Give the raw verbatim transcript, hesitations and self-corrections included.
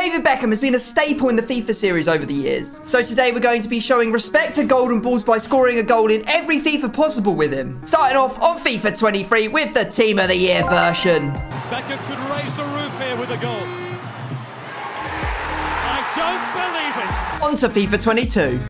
David Beckham has been a staple in the FIFA series over the years. So today we're going to be showing respect to golden balls by scoring a goal in every FIFA possible with him. Starting off on FIFA twenty-three with the Team of the Year version. Beckham could raise the roof here with a goal. I don't believe it. On to FIFA twenty-two.